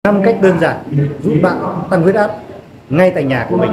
5 cách đơn giản giúp bạn tăng huyết áp ngay tại nhà của mình.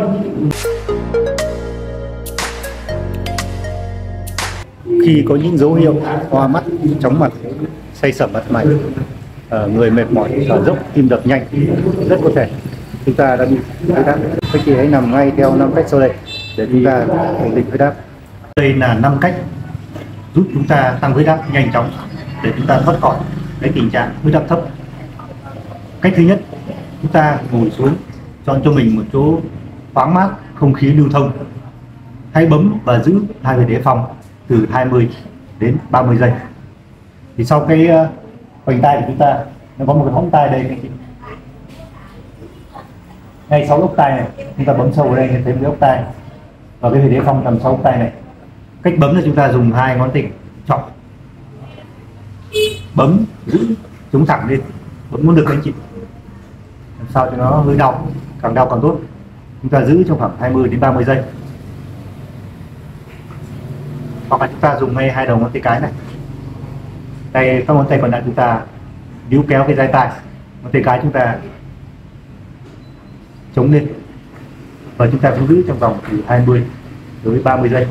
Khi có những dấu hiệu hoa mắt, chóng mặt, say sẩm mặt mày, người mệt mỏi, thở dốc, tim đập nhanh, rất có thể chúng ta đã bị huyết áp. Các chị hãy nằm ngay theo 5 cách sau đây để chúng ta ổn định huyết áp. Đây là 5 cách giúp chúng ta tăng huyết áp nhanh chóng để chúng ta thoát khỏi cái tình trạng huyết áp thấp. Cách thứ nhất, chúng ta ngồi xuống, chọn cho mình một chỗ thoáng mát, không khí lưu thông. Hãy bấm và giữ hai huyệt đế phong từ 20 đến 30 giây. Thì sau cái vành tay của chúng ta nó có một cái móng tay đây các chị. Ngay sau ốc tay này, chúng ta bấm sâu vào đây để thấy cái ốc tay và cái huyệt đế phong nằm sau ốc tay này. Cách bấm là chúng ta dùng hai ngón tay trỏ bấm giữ chống thẳng lên, bấm muốn được anh chị, làm sao cho nó hơi đau, càng đau càng tốt. Chúng ta giữ trong khoảng 20 đến 30 giây. Hoặc là chúng ta dùng ngay hai đầu ngón tay cái này, tay các ngón tay còn lại chúng ta níu kéo cái dây tay, ngón tay cái chúng ta chống lên và chúng ta cứ giữ trong vòng từ 20 tới 30 giây.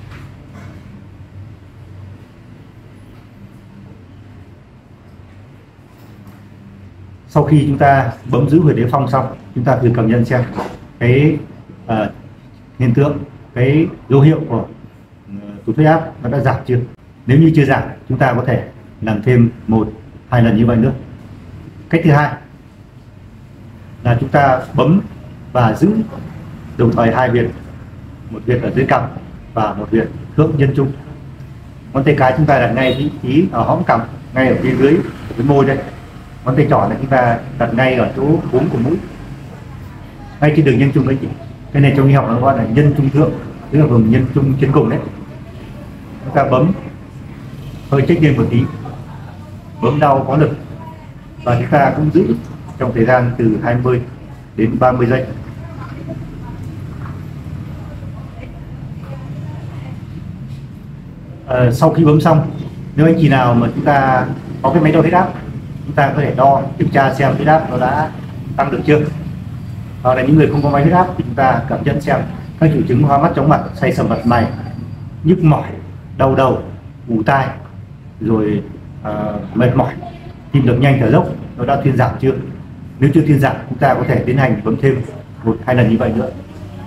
Sau khi chúng ta bấm giữ huyệt đế phong xong, chúng ta thử cảm nhận xem cái hiện tượng, cái dấu hiệu của tụt huyết áp nó đã giảm chưa. Nếu như chưa giảm, chúng ta có thể làm thêm 1-2 lần như vậy nữa. Cách thứ hai là chúng ta bấm và giữ đồng thời hai huyệt, một huyệt ở dưới cằm và một huyệt thượng nhân trung. Ngón tay cái chúng ta đặt ngay vị trí ở hõm cằm, ngay ở phía dưới cái môi đây. Ngón tay trỏ này chúng ta đặt ngay ở chỗ cuống của mũi, ngay trên đường nhân trung đấy chị. Cái này trong y học nó gọi là nhân trung thượng, tức là vùng nhân trung trên cùng đấy. Chúng ta bấm hơi chếch lên một tí, bấm đau có lực, và chúng ta cũng giữ trong thời gian từ 20 đến 30 giây. Sau khi bấm xong, nếu anh chị nào mà chúng ta có cái máy đo huyết áp, chúng ta có thể đo kiểm tra xem huyết áp nó đã tăng được chưa. Hoặc là những người không có máy huyết áp thì chúng ta cảm nhận xem các triệu chứng hoa mắt, chóng mặt, say sẩm mặt mày, nhức mỏi, đau đầu, ù tai, rồi mệt mỏi, tim đập nhanh, thở dốc nó đã thuyên giảm chưa. Nếu chưa thuyên giảm, chúng ta có thể tiến hành bấm thêm 1-2 lần như vậy nữa.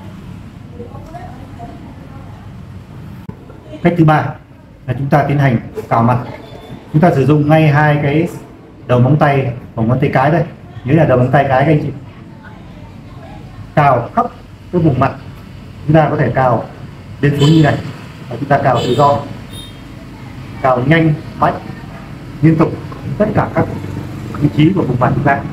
Cách thứ ba là chúng ta tiến hành cào mặt. Chúng ta sử dụng ngay hai cái đầu móng tay và ngón tay cái đây, nhớ là đầu móng tay cái các anh chị, cào khắp cái vùng mặt. Chúng ta có thể cào lên xuống như này, và chúng ta cào tự do, cào nhanh, mạnh, liên tục tất cả các vị trí của vùng mặt chúng ta.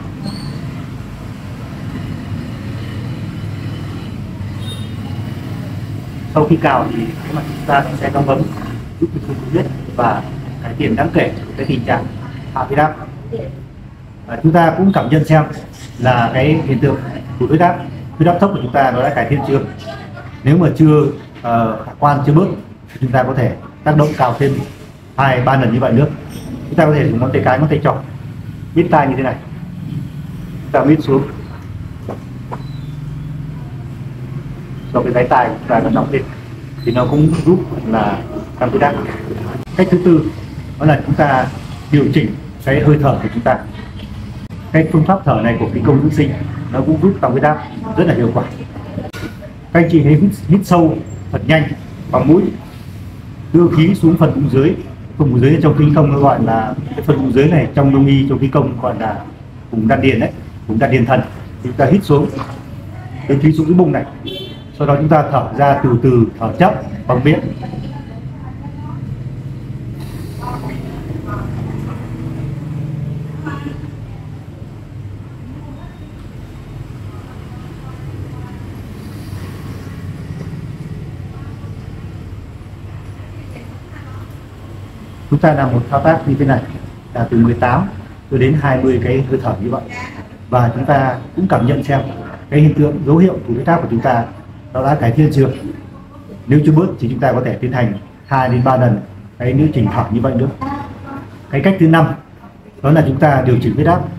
Sau khi cào thì cái mặt chúng ta sẽ cong bấm, giúp cho chúng huyết và cải thiện đáng kể cái tình trạng hạ huyết áp. Chúng ta cũng cảm nhận xem là cái hiện tượng tụt huyết áp thấp của chúng ta nó đã cải thiện chưa. Nếu mà chưa khả quan, chưa bớt, thì chúng ta có thể tác động cào thêm 2-3 lần như vậy nữa. Chúng ta có thể dùng ngón tay cái, ngón tay trỏ miết tai như thế này, chúng ta miết xuống cho cái gáy tai của chúng ta nó nóng lên, thì nó cũng giúp là tăng huyết áp. Cách thứ tư đó là chúng ta điều chỉnh cái hơi thở của chúng ta. Cái phương pháp thở này của phi công dưỡng sinh nó cũng giúp tăng huyết áp rất là hiệu quả. Các anh chị hãy hít sâu thật nhanh bằng mũi, đưa khí xuống phần bụng dưới. Phần bụng dưới trong khí công nó gọi là cái phần bụng dưới này, trong đông y, trong khí công gọi là vùng đan điền đấy, vùng đan điền thần. Thì chúng ta hít xuống, đưa khí xuống cái bụng này, sau đó chúng ta thở ra từ từ, thở chậm bằng miệng. Chúng ta làm một thao tác như thế này là từ 18 cho đến 20 cái hơi thở như vậy, và chúng ta cũng cảm nhận xem cái hiện tượng dấu hiệu tụt huyết áp của chúng ta nó đã cải thiện chưa. Nếu chưa bớt thì chúng ta có thể tiến hành 2-3 lần cái điều chỉnh thở như vậy nữa. Cái cách thứ 5 đó là chúng ta điều chỉnh huyết áp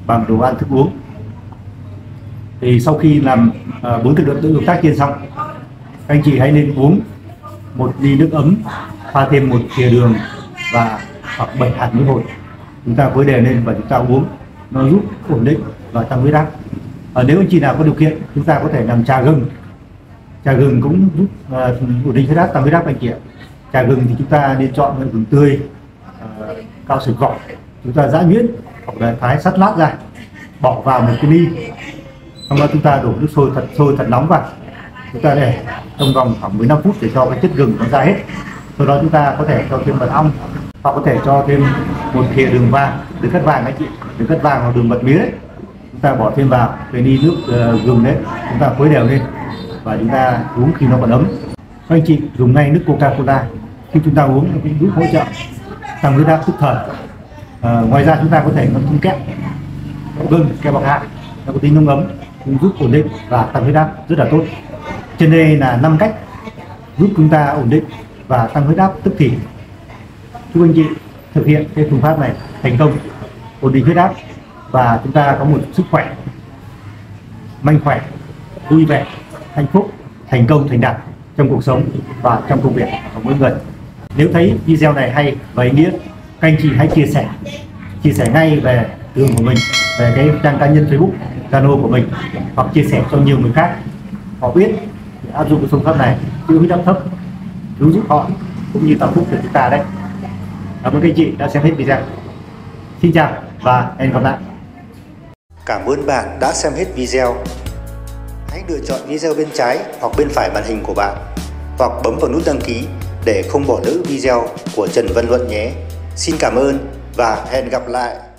bằng đồ ăn thức uống. Thì sau khi làm 4 động tác trên xong, các anh chị hãy nên uống một ly nước ấm pha thêm một thìa đường và hoặc 7 hạt muối hột. Chúng ta khuấy đều lên và chúng ta uống, nó giúp ổn định và tăng huyết áp. Nếu anh chị nào có điều kiện, chúng ta có thể làm trà gừng. Trà gừng cũng giúp ổn định huyết áp, tăng huyết áp anh chị ạ. Trà gừng thì chúng ta nên chọn những gừng tươi, cao sừng vỏ, chúng ta giã nhuyễn hoặc là thái sắt lát ra, bỏ vào một cái ly, xong đó chúng ta đổ nước sôi thật nóng vào, chúng ta để trong vòng khoảng 15 phút để cho cái chất gừng nó ra hết. Sau đó chúng ta có thể cho thêm mật ong, hoặc có thể cho thêm một thìa đường vàng, đường cắt vàng anh chị, đường cắt vàng hoặc đường mật mía đấy, chúng ta bỏ thêm vào cái ly nước gừng đấy, chúng ta khuấy đều lên và chúng ta uống khi nó còn ấm. Các anh chị dùng ngay nước Coca-Cola khi chúng ta uống, nó cũng giúp hỗ trợ tăng huyết áp tức thời. Ngoài ra chúng ta có thể ngâm thêm kẽm gừng, kẽm bạc hà, nó có tính nóng ấm, cũng giúp ổn định và tăng huyết áp rất là tốt. Trên đây là 5 cách giúp chúng ta ổn định và tăng huyết áp tức thì. Chúc anh chị thực hiện cái phương pháp này thành công, ổn định huyết áp và chúng ta có một sức khỏe mạnh khỏe, vui vẻ, hạnh phúc, thành công, thành đạt trong cuộc sống và trong công việc của mỗi người. Nếu thấy video này hay và ý nghĩa, các anh chị hãy chia sẻ ngay về đường của mình, về cái trang cá nhân Facebook, Zalo của mình, hoặc chia sẻ cho nhiều người khác họ biết để áp dụng cái phương pháp này, giữ huyết áp thấp, cứu giúp họ cũng như tạo phúc cho chúng ta đấy. Cảm ơn các anh chị đã xem hết video. Xin chào và hẹn gặp lại. Cảm ơn bạn đã xem hết video. Hãy lựa chọn video bên trái hoặc bên phải màn hình của bạn, hoặc bấm vào nút đăng ký để không bỏ lỡ video của Trần Văn Luận nhé. Xin cảm ơn và hẹn gặp lại.